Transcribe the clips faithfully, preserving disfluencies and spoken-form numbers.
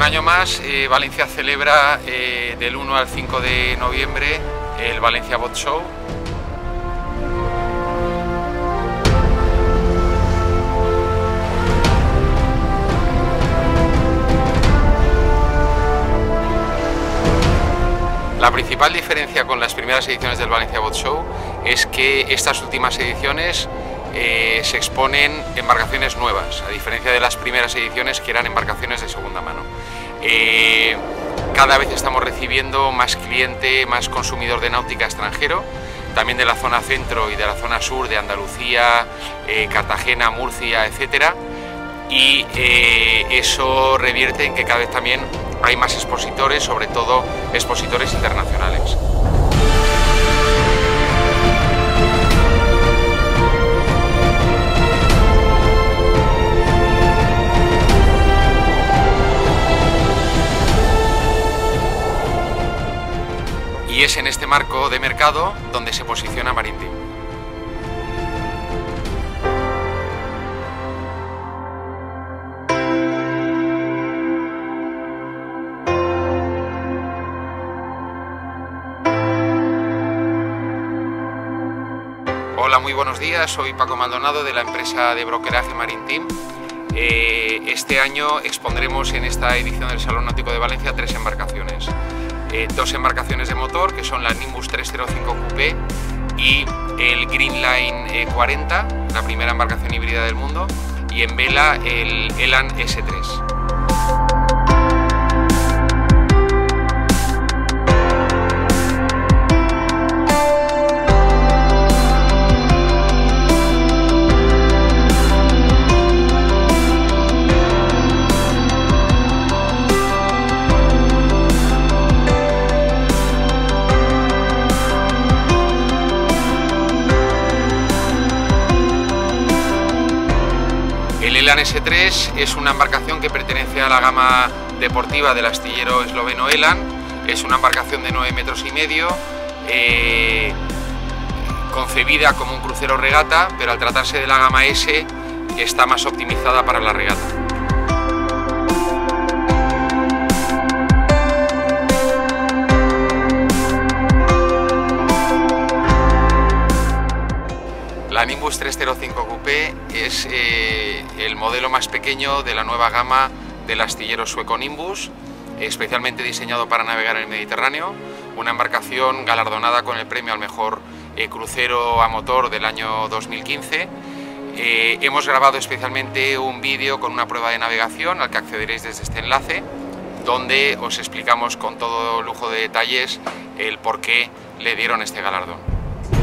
año más, eh, Valencia celebra eh, del uno al cinco de noviembre el Valencia Boat Show. La principal diferencia con las primeras ediciones del Valencia Boat Show es que estas últimas ediciones eh, se exponen embarcaciones nuevas, a diferencia de las primeras ediciones que eran embarcaciones de segunda mano. Eh, cada vez estamos recibiendo más cliente, más consumidor de náutica extranjero, también de la zona centro y de la zona sur de Andalucía, eh, Cartagena, Murcia, etcétera. Y eh, eso revierte en que cada vez también hay más expositores, sobre todo expositores internacionales. Y es en este marco de mercado donde se posiciona Marinteam. Hola, muy buenos días, soy Paco Maldonado de la empresa de brokeraje Marinteam. Eh, este año expondremos en esta edición del Salón Náutico de Valencia tres embarcaciones. Eh, dos embarcaciones de motor, que son la Nimbus trescientos cinco Coupé y el Greenline eh, cuarenta, la primera embarcación híbrida del mundo, y en vela el Elan ese tres. El Elan ese tres es una embarcación que pertenece a la gama deportiva del astillero esloveno Elan. Es una embarcación de nueve metros y medio, eh, concebida como un crucero regata, pero al tratarse de la gama S está más optimizada para la regata. La Nimbus trescientos cinco Coupé es eh, el modelo más pequeño de la nueva gama del astillero sueco Nimbus, especialmente diseñado para navegar en el Mediterráneo, una embarcación galardonada con el premio al mejor eh, crucero a motor del año dos mil quince. Eh, hemos grabado especialmente un vídeo con una prueba de navegación al que accederéis desde este enlace, donde os explicamos con todo lujo de detalles el por qué le dieron este galardón.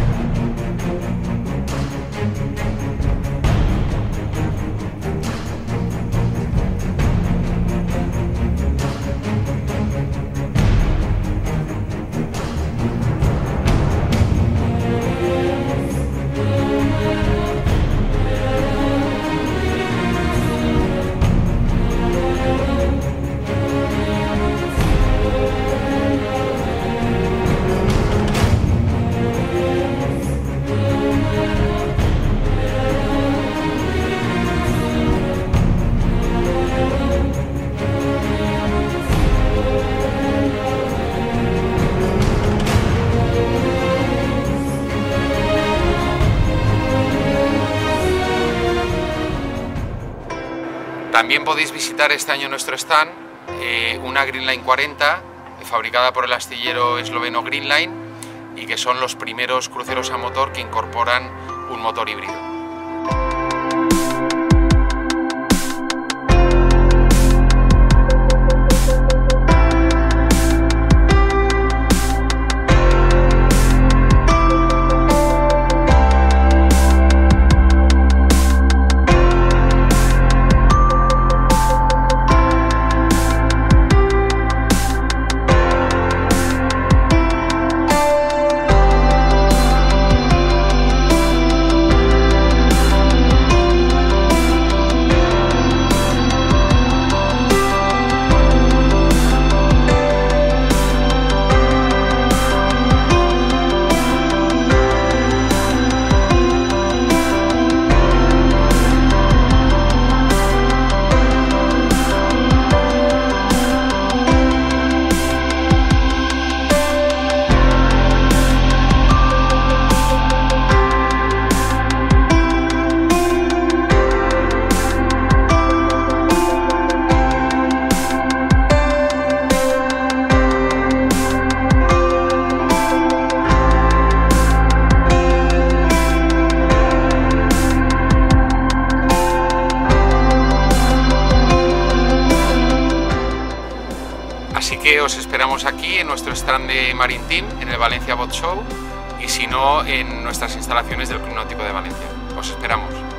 También podéis visitar este año nuestro stand, eh, una Greenline cuarenta, eh, fabricada por el astillero esloveno Greenline, y que son los primeros cruceros a motor que incorporan un motor híbrido. os esperamos aquí en nuestro stand de Marine Team, en el Valencia Boat Show, y si no, en nuestras instalaciones del Club Náutico de Valencia. Os esperamos.